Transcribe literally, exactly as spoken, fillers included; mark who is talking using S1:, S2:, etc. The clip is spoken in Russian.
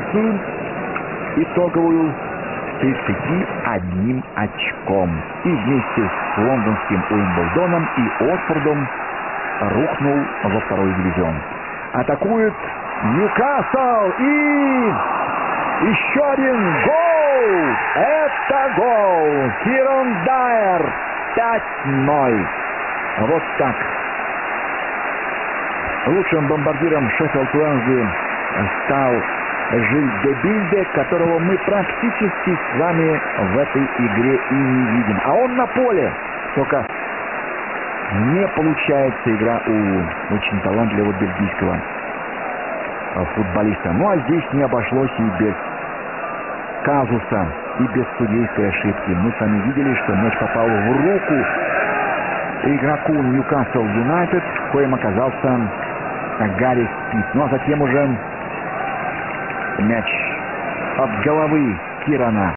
S1: позицию итоговую с тридцатью одним очком. И вместе с лондонским Уимблдоном и Уотфордом рухнул во второй дивизион. Атакует Ньюкасл, и еще один гол! Это гол! Киран Дайер, пять ноль. Вот так. Лучшим бомбардиром Шеффилд Уэнсби стал Жиль де Билде, которого мы практически с вами в этой игре и не видим. А он на поле. Только не получается игра у очень талантливого бельгийского футболиста. Ну а здесь не обошлось и без казуса, и без судейской ошибки. Мы с вами видели, что мяч попал в руку игроку Ньюкасл Юнайтед, коим оказался Гарри Спит. Ну а затем уже мяч от головы Кирана